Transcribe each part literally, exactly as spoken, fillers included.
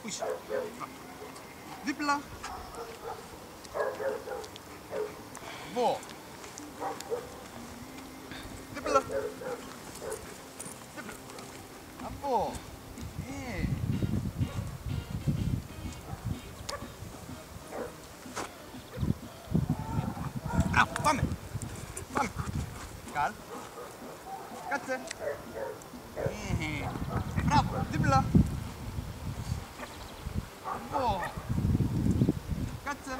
πίσω. Δίπλα. Βο. Δίπλα. Δίπλα. Από. Ε. Μπράβο, πάμε. Πάμε. Καλ. Κάτσε. Ε. Μπράβο, δίπλα. Ω. Κάτσε.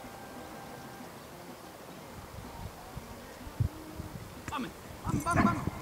Πάμε, πάμε, πάμε, πάμε.